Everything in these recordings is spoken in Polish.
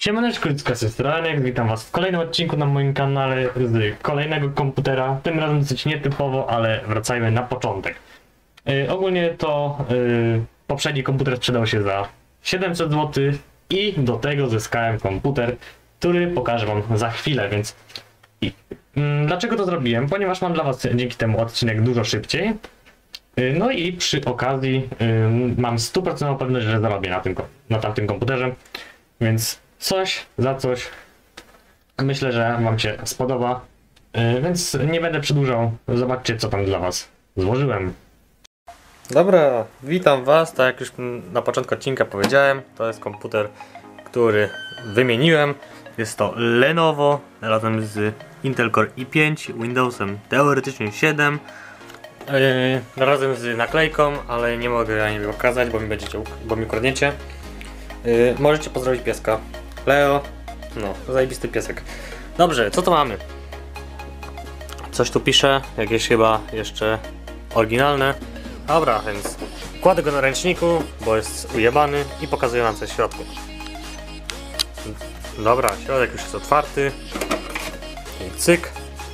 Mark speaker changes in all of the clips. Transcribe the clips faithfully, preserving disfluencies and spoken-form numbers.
Speaker 1: Siemaneczko, ludzka Systranek, witam was w kolejnym odcinku na moim kanale z kolejnego komputera. Tym razem dosyć nietypowo, ale wracajmy na początek. Yy, ogólnie to yy, poprzedni komputer sprzedał się za siedemset złotych i do tego zyskałem komputer, który pokażę wam za chwilę, więc... I, yy, dlaczego to zrobiłem? Ponieważ mam dla was dzięki temu odcinek dużo szybciej. Yy, no i przy okazji yy, mam stuprocentową pewność, że zarobię na, tym, na tamtym komputerze, więc... Coś za coś. Myślę, że wam się spodoba, yy, więc nie będę przedłużał. Zobaczcie, co tam dla was złożyłem.
Speaker 2: Dobra, witam was. Tak jak już na początku odcinka powiedziałem, to jest komputer, który wymieniłem. Jest to Lenovo razem z Intel Core i pięć, Windowsem teoretycznie siedem, yy, razem z naklejką, ale nie mogę ani pokazać, bo mi będziecie, bo mi ukradniecie. Yy, możecie pozdrowić pieska. Leo, no, zajebisty piesek. Dobrze, co to mamy? Coś tu pisze, jakieś chyba jeszcze oryginalne. Dobra, więc kładę go na ręczniku, bo jest ujebany i pokazuję nam coś w środku. Dobra, środek już jest otwarty. I cyk.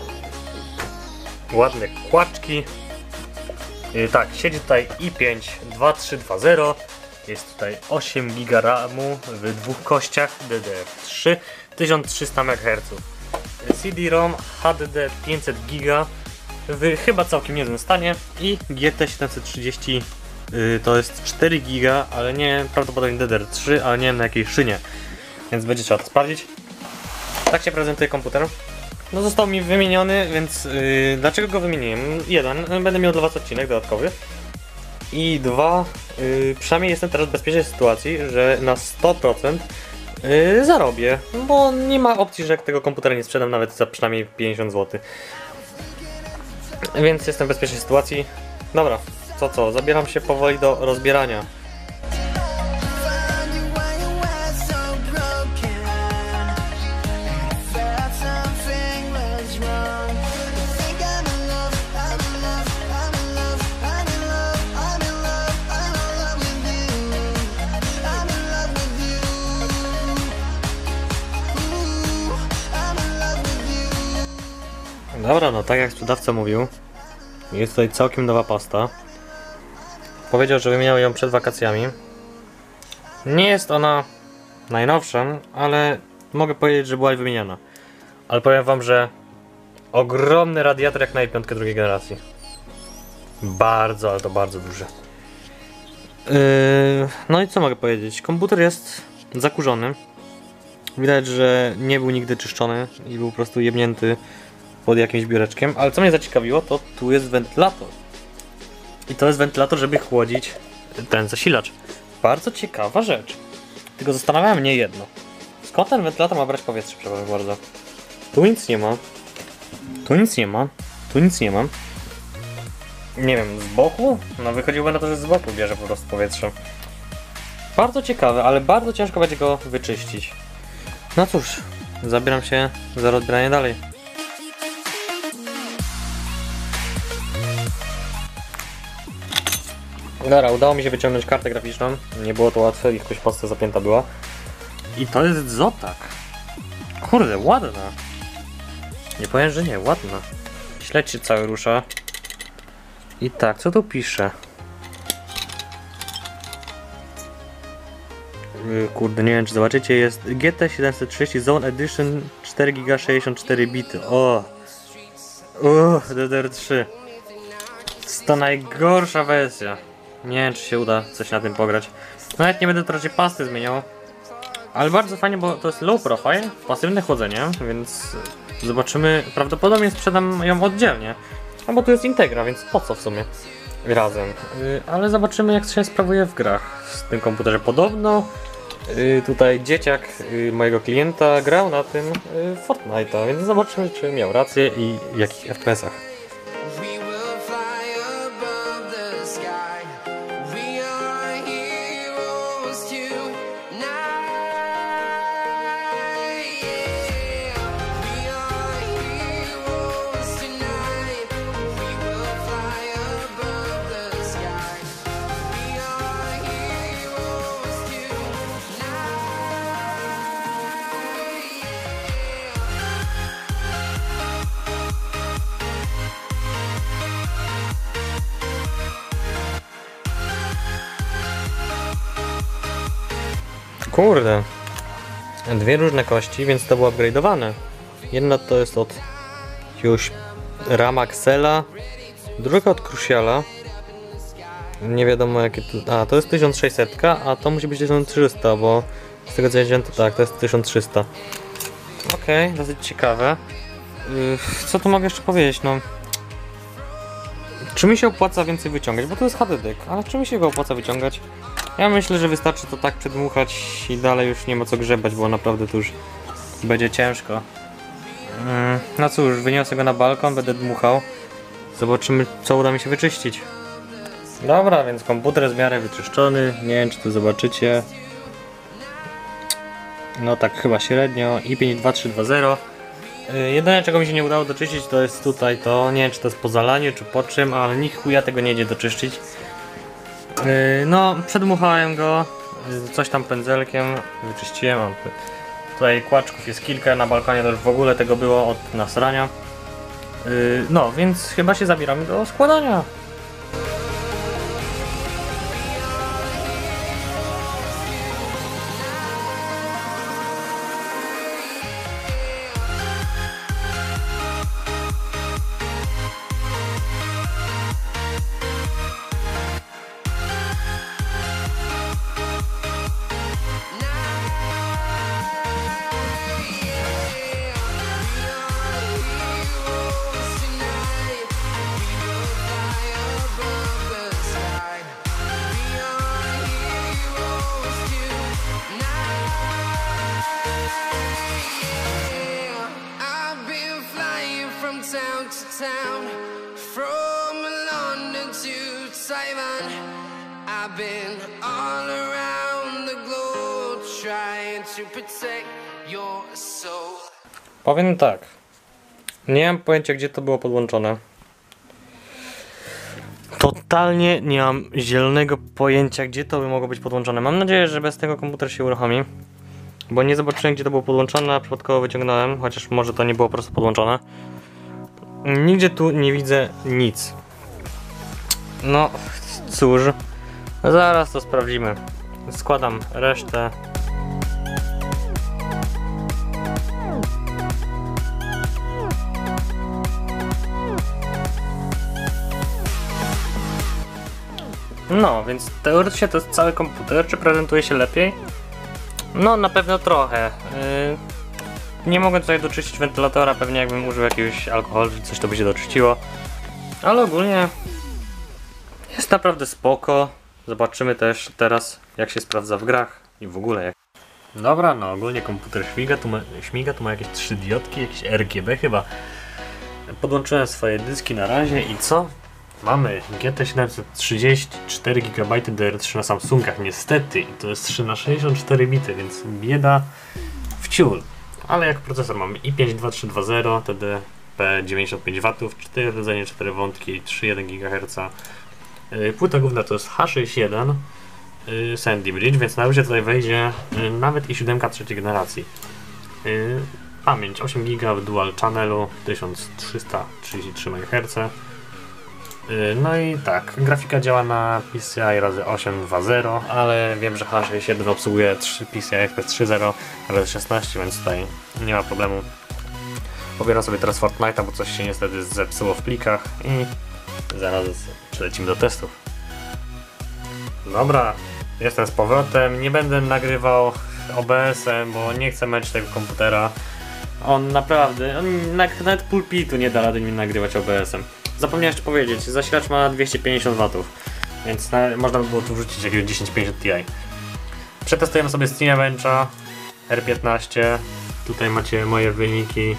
Speaker 2: Ładne kłaczki. Yy, tak, siedzi tutaj i pięć dwa trzy dwa zero. Jest tutaj osiem giga ramu w dwóch kościach D D R trzy, tysiąc trzysta megaherców. C D-ROM H D D pięćset giga w chyba całkiem niezłym stanie i G T siedemset trzydzieści yy, to jest cztery giga, ale nie, prawdopodobnie D D R trzy, ale nie wiem na jakiej szynie, więc będzie trzeba to sprawdzić. Tak się prezentuje komputer. No został mi wymieniony, więc yy, dlaczego go wymieniłem? Jeden, będę miał dla was odcinek dodatkowy. I dwa, yy, przynajmniej jestem teraz w bezpiecznej sytuacji, że na sto procent yy, zarobię, bo nie ma opcji, że tego komputera nie sprzedam nawet za przynajmniej pięćdziesiąt złotych. Więc jestem w bezpiecznej sytuacji. Dobra, to co, zabieram się powoli do rozbierania. Dobra, no tak jak sprzedawca mówił, jest tutaj całkiem nowa pasta. Powiedział, że wymieniał ją przed wakacjami. Nie jest ona najnowsza, ale mogę powiedzieć, że była wymieniana. Ale powiem wam, że ogromny radiator jak na i pięć drugiej generacji. Bardzo, ale to bardzo duży. Yy, no i co mogę powiedzieć? Komputer jest zakurzony. Widać, że nie był nigdy czyszczony i był po prostu jebnięty pod jakimś biureczkiem, ale co mnie zaciekawiło, to tu jest wentylator. I to jest wentylator, żeby chłodzić ten zasilacz. Bardzo ciekawa rzecz. Tylko zastanawiałem mnie jedno. Skąd ten wentylator ma brać powietrze, przepraszam bardzo. Tu nic nie ma. Tu nic nie ma. Tu nic nie ma. Nie wiem, z boku? No wychodziłoby na to, że z boku bierze po prostu powietrze. Bardzo ciekawe, ale bardzo ciężko będzie go wyczyścić. No cóż, zabieram się za rozbieranie dalej. Dobra, udało mi się wyciągnąć kartę graficzną. Nie było to łatwe, jakoś posta zapięta była. I to jest Zotac. Kurde, ładna. Nie powiem, że nie, ładna. Śledź się cały rusza. I tak, co tu pisze? Yy, kurde, nie wiem czy zobaczycie, jest G T siedemset trzydzieści Zone Edition cztery giga sześćdziesiąt cztery bity. O! Uff, D D R trzy. To najgorsza wersja. Nie wiem czy się uda coś na tym pograć. Nawet nie będę to raczej pasty zmieniał. Ale bardzo fajnie, bo to jest low profile, pasywne chłodzenie, więc zobaczymy. Prawdopodobnie sprzedam ją oddzielnie. No bo tu jest Integra, więc po co w sumie razem. Yy, ale zobaczymy jak się sprawuje w grach z tym komputerze. Podobno yy, tutaj dzieciak yy, mojego klienta grał na tym yy, Fortnite'a, więc zobaczymy czy miał rację i w jakich F P S-ach. Kurde. Dwie różne kości, więc to było upgrade'owane. Jedna to jest od jakiegoś Ramaxela, druga od Cruciala. Nie wiadomo jakie to... A, to jest tysiąc sześćset, a to musi być tysiąc trzysta, bo z tego co ja wziąłem to tak, to jest tysiąc trzysta. Okej, okay, dosyć ciekawe. Yy, co tu mogę jeszcze powiedzieć, no... Czy mi się opłaca więcej wyciągać? Bo to jest H D D, ale czy mi się go opłaca wyciągać? Ja myślę, że wystarczy to tak przedmuchać i dalej już nie ma co grzebać, bo naprawdę to już będzie ciężko. Yy, no cóż, wyniosę go na balkon, będę dmuchał. Zobaczymy, co uda mi się wyczyścić. Dobra, więc komputer jest w miarę wyczyszczony. Nie wiem, czy to zobaczycie. No tak chyba średnio. i pięć dwa trzy dwa zero. Yy, jedyne, czego mi się nie udało doczyścić, to jest tutaj to. Nie wiem, czy to jest po zalaniu, czy po czym, ale nikt chuja tego nie idzie doczyścić. Yy, no, przedmuchałem go. Yy, coś tam pędzelkiem. Wyczyściłem. Tutaj kłaczków jest kilka. Na balkonie to już w ogóle tego było od nasrania. Yy, no, więc chyba się zabieramy do składania.
Speaker 3: Town to town, from London to Taiwan, I've been all around the globe trying to protect your soul.
Speaker 2: Powiem tak, nie mam pojęcia, gdzie to było podłączone. Totalnie nie mam zielonego pojęcia, gdzie to by mogło być podłączone. Mam nadzieję, że bez tego komputer się uruchomi, bo nie zobaczyłem, gdzie to było podłączone, a przypadkowo wyciągnąłem, chociaż może to nie było po prostu podłączone. Nigdzie tu nie widzę nic. No cóż, zaraz to sprawdzimy. Składam resztę. No, więc teoretycznie to jest cały komputer. Czy prezentuje się lepiej? No, na pewno trochę. Yy... Nie mogę tutaj doczyścić wentylatora, pewnie jakbym użył jakiegoś alkoholu czy coś, to by się doczyściło. Ale ogólnie jest naprawdę spoko. Zobaczymy też teraz, jak się sprawdza w grach i w ogóle jak. Dobra, no ogólnie komputer śmiga, tu ma, śmiga, tu ma jakieś trzy diodki, jakieś R G B chyba. Podłączyłem swoje dyski na razie i co? Mamy G T siedemset trzydzieści, cztery gigabajty D R trzy na Samsungach, niestety. I to jest trzy na sześćdziesiąt cztery bity, więc bieda w ciul. Ale jak procesor mamy i pięć dwa trzy dwa zero, T D P dziewięćdziesiąt pięć watów, cztery rdzenie, cztery wątki, trzy przecinek jeden gigaherca. Yy, płyta główna to jest H sześćdziesiąt jeden yy, Sandy Bridge, więc na razie tutaj wejdzie yy, nawet i siedem trzeciej generacji. Yy, pamięć osiem giga w dual channelu, tysiąc trzysta trzydzieści trzy megaherce. Yy, no i tak, grafika działa na P C I razy osiem dwa zero, ale wiem, że H sześćdziesiąt jeden obsługuje trzy P C I Express trzy zero razy szesnaście, więc tutaj nie ma problemu. Pobieram sobie teraz Fortnite'a, bo coś się niestety zepsuło w plikach i zaraz przelecimy do testów. Dobra, jestem z powrotem, nie będę nagrywał O B S-em, bo nie chcę męczyć tego komputera. On naprawdę, on nawet pulpitu nie da rady mi nagrywać O B S-em. Zapomniałem jeszcze powiedzieć, zasilacz ma dwieście pięćdziesiąt watów, więc na, można by było tu wrzucić jakiegoś tysiąc pięćdziesiąt Ti. Przetestujemy sobie Cinebencha R piętnaście, tutaj macie moje wyniki,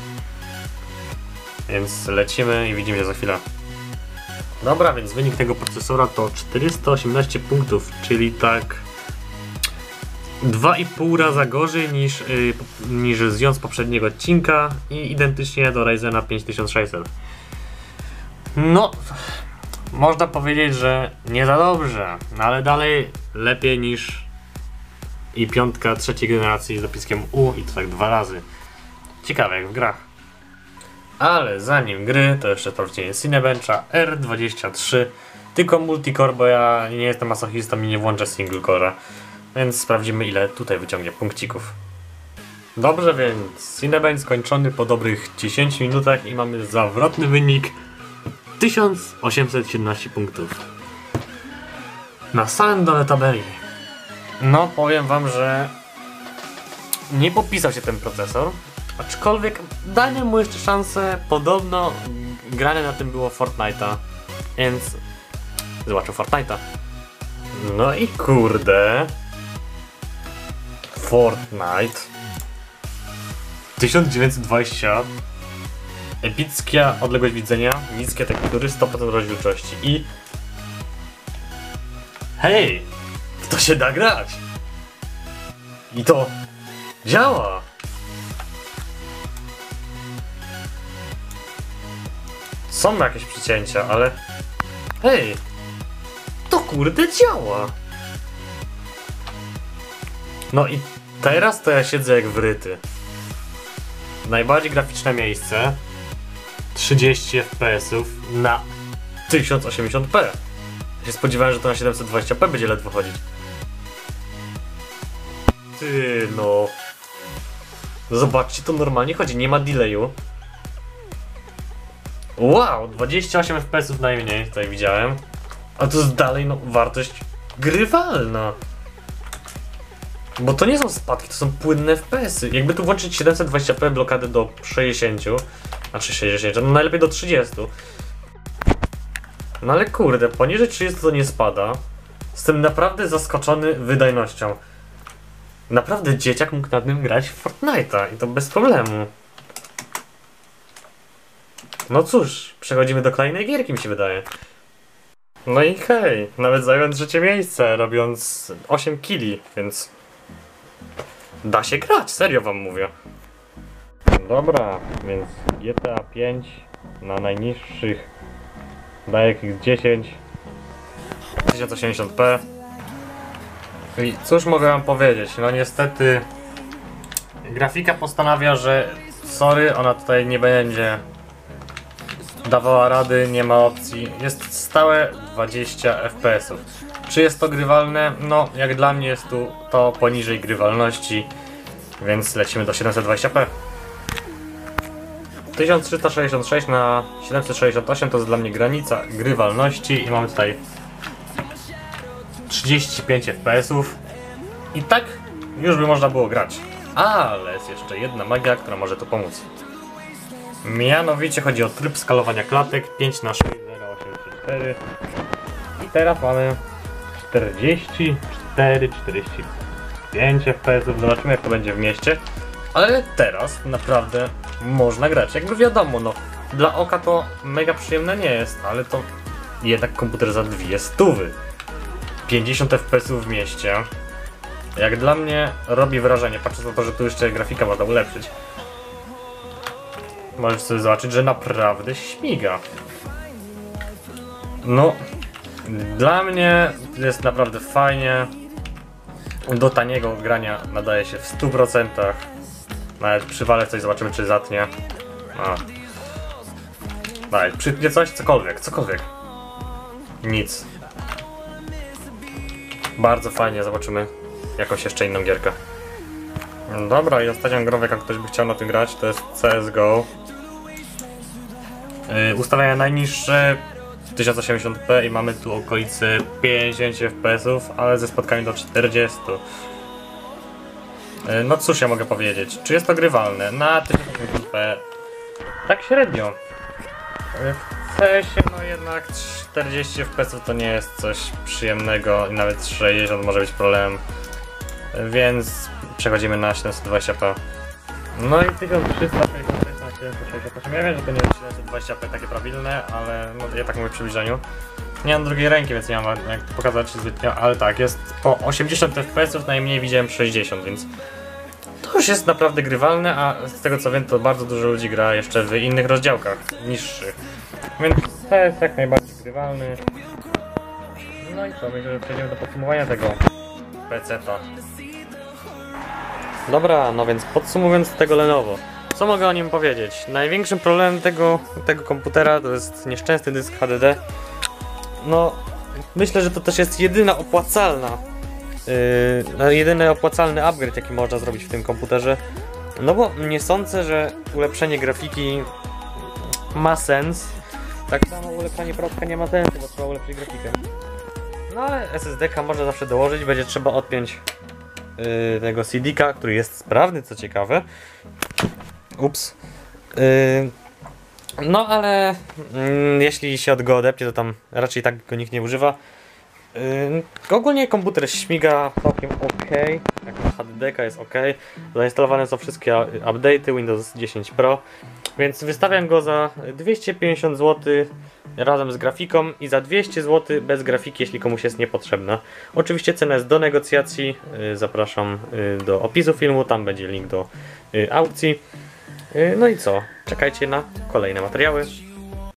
Speaker 2: więc lecimy i widzimy się za chwilę. Dobra, więc wynik tego procesora to czterysta osiemnaście punktów, czyli tak dwa i pół raza gorzej niż, yy, niż z poprzedniego odcinka i identycznie do Ryzena pięć tysiąc sześćset. No, można powiedzieć, że nie za dobrze, no ale dalej lepiej niż i piątka trzeciej generacji z dopiskiem U i to tak dwa razy. Ciekawe jak w grach. Ale zanim gry, to jeszcze sprawdzenie Cinebencha R dwadzieścia trzy, tylko multicore, bo ja nie jestem masochistą i nie włączę single core'a. Więc sprawdzimy, ile tutaj wyciągnie punkcików. Dobrze, więc Cinnabon skończony po dobrych dziesięciu minutach i mamy zawrotny wynik tysiąc osiemset siedemnaście punktów. Na samym dole tabeli. No, powiem wam, że nie popisał się ten procesor, aczkolwiek dajmy mu jeszcze szansę. Podobno grane na tym było Fortnite'a, więc zobaczę Fortnite'a. No i kurde, Fortnite tysiąc dziewięćset dwadzieścia, epicka odległość widzenia, niskie tekstury, sto procent rozdzielczości i hej, to się da grać i to działa. Są jakieś przycięcia, ale hej, to kurde działa. No i teraz to ja siedzę jak wryty. Najbardziej graficzne miejsce, trzydzieści F P S ów na tysiąc osiemdziesiąt p. Ja się spodziewałem, że to na siedemset dwadzieścia p będzie ledwo chodzić. Ty no. Zobaczcie, to normalnie chodzi, nie ma delayu. Wow, dwadzieścia osiem F P S ów najmniej tutaj widziałem. A to jest dalej no wartość grywalna. Bo to nie są spadki, to są płynne F P S y. Jakby tu włączyć siedemset dwadzieścia p blokadę do sześćdziesięciu, znaczy sześćdziesięciu, no najlepiej do trzydziestu. No ale kurde, poniżej trzydziestu to nie spada. Jestem naprawdę zaskoczony wydajnością. Naprawdę dzieciak mógł na tym grać w Fortnite'a i to bez problemu. No cóż, przechodzimy do kolejnej gierki, mi się wydaje. No i hej, nawet zająłem trzecie miejsce, robiąc osiem killi, więc da się grać, serio wam mówię. Dobra, więc G T A pięć na najniższych DirectX dziesięć tysiąc osiemdziesiąt p. I cóż mogę wam powiedzieć, no niestety grafika postanawia, że sorry, ona tutaj nie będzie dawała rady, nie ma opcji. Jest stałe dwadzieścia F P S ów. Czy jest to grywalne? No, jak dla mnie jest tu to poniżej grywalności, więc lecimy do siedemset dwadzieścia p. tysiąc trzysta sześćdziesiąt sześć na siedemset sześćdziesiąt osiem to jest dla mnie granica grywalności i mamy tutaj trzydzieści pięć F P S ów. I tak już by można było grać. Ale jest jeszcze jedna magia, która może tu pomóc. Mianowicie chodzi o tryb skalowania klatek pięć na sześć zero osiem trzy cztery. I teraz mamy czterdzieści cztery czterdzieści pięć F P S ów. Zobaczymy, jak to będzie w mieście. Ale teraz naprawdę można grać. Jakby wiadomo, no dla oka to mega przyjemne nie jest, ale to jednak komputer za dwie stówy. pięćdziesiąt F P S ów w mieście. Jak dla mnie robi wrażenie, patrząc na to, że tu jeszcze grafika można ulepszyć. Możesz sobie zobaczyć, że naprawdę śmiga. No, dla mnie jest naprawdę fajnie. Do taniego grania nadaje się w stu procentach. Nawet przywalę coś, zobaczymy, czy zatnie. A. Nawet przytnie coś, cokolwiek, cokolwiek. Nic. Bardzo fajnie, zobaczymy jakąś jeszcze inną gierkę. Dobra, i ostatnią grą, jak ktoś by chciał na tym grać, to jest C S G O. Yy, ustawiania najniższe tysiąc osiemdziesiąt p i mamy tu okolicy pięćdziesiąt F P S ów, ale ze spadkami do czterdziestu. Yy, no cóż ja mogę powiedzieć, czy jest to grywalne? Na tysiąc osiemdziesiąt p tak średnio. Yy, w C S ie no jednak czterdzieści F P S ów to nie jest coś przyjemnego i nawet sześćdziesiąt może być problemem. Yy, więc przechodzimy na siedemset dwadzieścia p. No i tysiąc trzysta sześćdziesiąt sześć na siedemset sześćdziesiąt osiem. Ja wiem, że to nie jest siedemset dwadzieścia p takie prawilne, ale no, ja tak mówię w przybliżeniu. Nie mam drugiej ręki, więc nie mam jak to pokazać zbytnio, ale tak, jest po osiemdziesiąt F P S ów, najmniej widziałem sześćdziesiąt, więc to już jest naprawdę grywalne, a z tego co wiem, to bardzo dużo ludzi gra jeszcze w innych rozdziałkach, niższych. Więc to jest jak najbardziej grywalny. No i co, myślę, że przejdziemy do podsumowania tego peceta. Dobra, no więc podsumowując tego Lenovo, co mogę o nim powiedzieć? Największym problemem tego, tego komputera to jest nieszczęsny dysk H D D. No, myślę, że to też jest jedyna opłacalna no, jedyny opłacalny upgrade, jaki można zrobić w tym komputerze. No bo nie sądzę, że ulepszenie grafiki ma sens. Tak samo ulepszenie protka nie ma sensu, bo trzeba ulepszyć grafikę. No ale S S D ka można zawsze dołożyć, będzie trzeba odpiąć yy, tego C D ka, który jest sprawny, co ciekawe. Ups. Yy, no ale yy, jeśli się od go odepnie, to tam raczej tak go nikt nie używa. Yy, ogólnie komputer śmiga całkiem ok, jak na H D D ka jest ok. Zainstalowane są wszystkie update'y Windows dziesięć Pro, więc wystawiam go za dwieście pięćdziesiąt złotych razem z grafiką i za dwieście złotych bez grafiki, jeśli komuś jest niepotrzebna. Oczywiście cena jest do negocjacji, yy, zapraszam yy, do opisu filmu, tam będzie link do yy, aukcji. Yy, no i co? Czekajcie na kolejne materiały.